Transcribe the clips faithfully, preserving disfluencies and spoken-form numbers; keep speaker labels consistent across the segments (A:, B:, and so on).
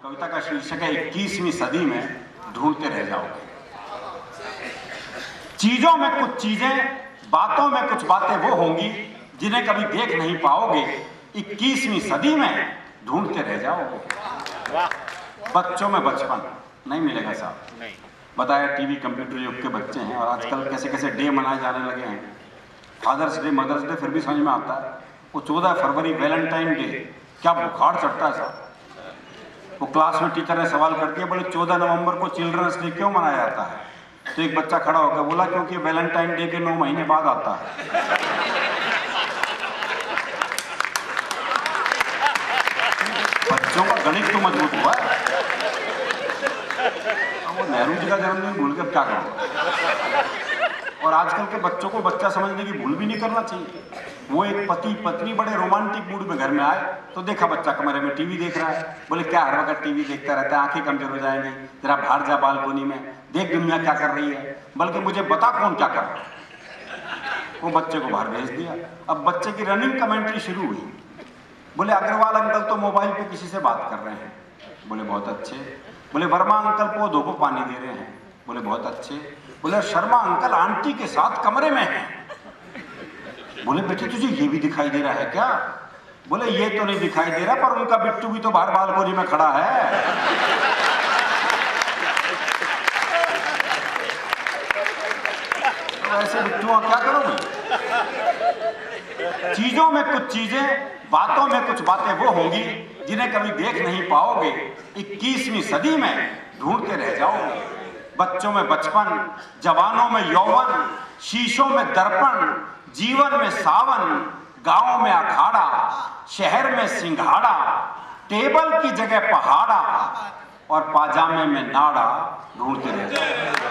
A: कविता का शीर्षक है इक्कीसवीं सदी में ढूंढते रह जाओगे। चीजों में कुछ चीजें, बातों में कुछ बातें वो होंगी जिन्हें कभी देख नहीं पाओगे। इक्कीसवीं सदी में ढूंढते रह जाओगे। बच्चों में बचपन नहीं मिलेगा साहब। बताया टीवी कंप्यूटर युग के बच्चे हैं और आजकल कैसे कैसे डे मनाए जाने लगे हैं। फादर्स डे, मदर्स डे फिर भी समझ में आता है। वो चौदह फरवरी वैलेंटाइन डे, क्या बुखार चढ़ता है साहब। वो क्लास में टीचर ने सवाल कर दिया, बोले चौदह नवंबर को चिल्ड्रंस डे क्यों मनाया जाता है? तो एक बच्चा खड़ा होकर बोला क्योंकि वैलेंटाइन डे के नौ महीने बाद आता है। बच्चों का गणित तो मजबूत हुआ है। वो नेहरू जी का जन्मदिन भूल कर क्या करो। और आजकल के बच्चों को बच्चा समझने की भूल भी नहीं करना चाहिए। वो एक पति पत्नी बड़े रोमांटिक मूड में घर में आए तो देखा बच्चा कमरे में टीवी देख रहा है। बोले क्या हर वक्त टीवी देखता रहता है, आंखें कमजोर हो जाएंगी, जरा बाहर जा बालकोनी में देख दुनिया क्या कर रही है, बल्कि मुझे बता कौन क्या कर रहा है। वो बच्चे को बाहर भेज दिया। अब बच्चे की रनिंग कमेंट्री शुरू हुई। बोले अग्रवाल अंकल तो मोबाइल पे किसी से बात कर रहे हैं। बोले बहुत अच्छे। बोले वर्मा अंकल पौधों को पानी दे रहे हैं। बोले बहुत अच्छे। बोले शर्मा अंकल आंटी के साथ कमरे में हैं। बोले बेटे तुझे ये भी दिखाई दे रहा है क्या? बोले ये तो नहीं दिखाई दे रहा, पर उनका बिट्टू भी तो बाहर बालकोनी में खड़ा है। तो ऐसे बिट्टुआ क्या करोगे? चीजों में कुछ चीजें, बातों में कुछ बातें वो होंगी जिन्हें कभी देख नहीं पाओगे। इक्कीसवीं सदी में ढूंढते रह जाओगे। बच्चों में बचपन, जवानों में यौवन, शीशों में दर्पण, जीवन में सावन, गांव में अखाड़ा, शहर में सिंघाड़ा, टेबल की जगह पहाड़ा और पाजामे में नाड़ा। ढूंढते रह जाओगे।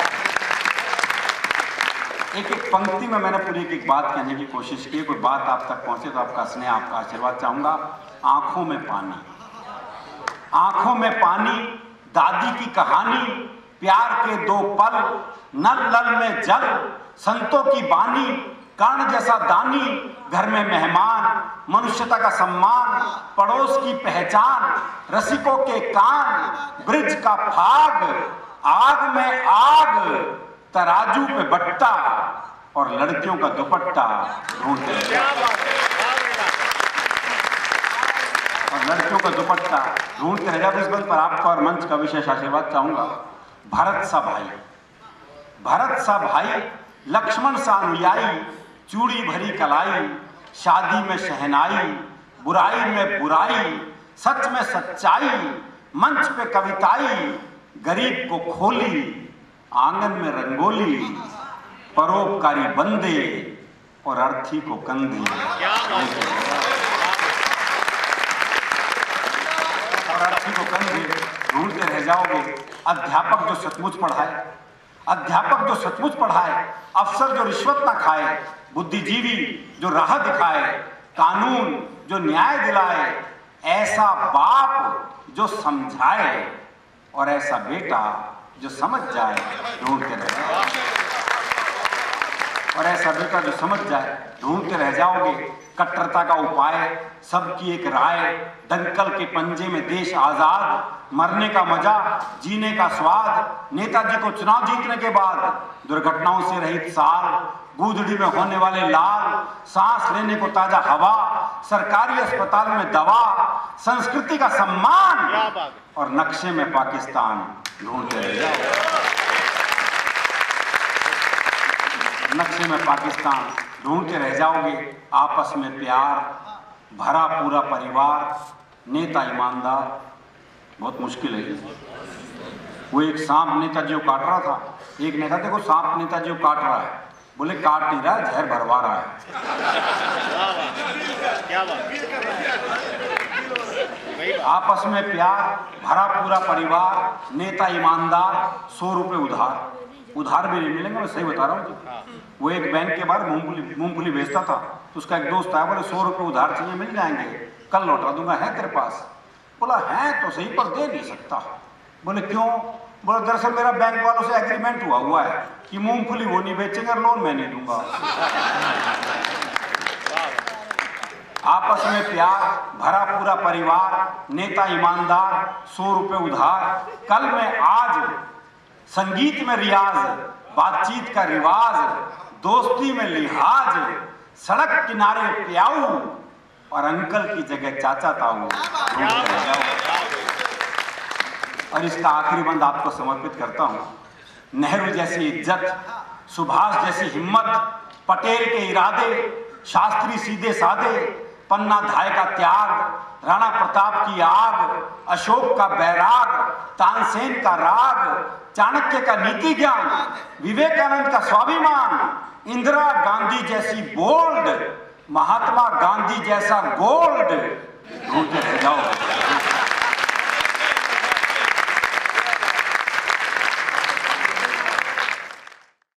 A: एक एक पंक्ति में मैंने पूरी एक एक बात कहने की कोशिश की। कोई बात आप तक पहुंचे तो आपका स्नेह, आपका आशीर्वाद चाहूंगा। आंखों में पानी, आंखों में पानी, दादी की कहानी, प्यार के दो पल, नल नल में जल, संतों की बानी, कर्ण जैसा दानी, घर में मेहमान, मनुष्यता का सम्मान, पड़ोस की पहचान, रसिकों के कान, ब्रिज का फाग, आग में आग, तराजू पे बट्टा और लड़कियों का दुपट्टा। ढूंढते और लड़कियों का दुपट्टा ढूंढते रह जाते। इस बात पर आपका और मंच का विशेष आशीर्वाद चाहूंगा। भरत सा भाई, भरत सा भाई, लक्ष्मण सा अनुयायी, चूड़ी भरी कलाई, शादी में शहनाई, बुराई में बुराई, सच में सच्चाई, मंच पे कविताई, गरीब को खोली, आंगन में रंगोली, परोपकारी बंदे और अर्थी को कंधे। और अर्थी को कंधे ढूंढते रह जाओगे। अध्यापक जो सचमुच पढ़ाए, अध्यापक जो सचमुच पढ़ाए, अफसर जो रिश्वत ना खाए, बुद्धिजीवी जो राह दिखाए, कानून जो न्याय दिलाए, ऐसा बाप जो समझाए और ऐसा बेटा जो समझ जाए। ढूंढते रह जाओगे। और ऐसा बेटा जो समझ जाए। ढूंढते रह जाओगे। कट्टरता का उपाय, सबकी एक राय, दंगल के पंजे में देश आजाद, मरने का मजा, जीने का स्वाद, नेताजी को चुनाव जीतने के बाद दुर्घटनाओं से रहित साल, गूदड़ी में होने वाले लाल, सांस लेने को ताजा हवा, सरकारी अस्पताल में दवा, संस्कृति का सम्मान और नक्शे में पाकिस्तान। ढूंढते रह जाओ। नक्शे में पाकिस्तान ढूंढते रह जाओगे। आपस में प्यार, भरा पूरा परिवार, नेता ईमानदार। बहुत मुश्किल है। वो एक सांप नेताजी को काट रहा था। एक ने कहा देखो सांप नेताजी को काट रहा है। बोले काट नहीं रहा, जहर भरवा रहा है। क्या बात। आपस में प्यार, भरा पूरा परिवार, नेता ईमानदार, सौ रुपए उधार। उधार भी नहीं मिलेंगे, मैं सही बता रहा हूँ। वो एक बैंक के बाहर मूंगफली मूंगफली बेचता था। तो उसका एक दोस्त आया, बोले सौ रुपए उधार चाहिए, मिल जाएंगे, कल लौटा दूंगा, है तेरे पास? बोला है तो सही पर दे नहीं सकता। बोले क्यों? बोले दरअसल मेरा बैंक वालों से एग्रीमेंट हुआ हुआ है कि मूंगफली वो नहीं बेचेंगे और लोन मैं नहीं दूंगा। आपस में प्यार भरा पूरा परिवार, नेता ईमानदार, सौ रुपए उधार। कल में आज संगीत में रियाज, बातचीत का रिवाज, दोस्ती में लिहाज, सड़क किनारे प्याऊ और अंकल की जगह चाचा ताऊ। और इसका आखिरी बंद आपको समर्पित करता हूं। नेहरू जैसी इज्जत, सुभाष जैसी हिम्मत, पटेल के इरादे, शास्त्री सीधे साधे, पन्ना धाय का त्याग, राणा प्रताप की आग, अशोक का बैराग, तानसेन का राग, चाणक्य का नीति ज्ञान, विवेकानंद का स्वाभिमान, इंदिरा गांधी जैसी बोल्ड, महात्मा गांधी जैसा गोल्ड ढूंढते जाओ।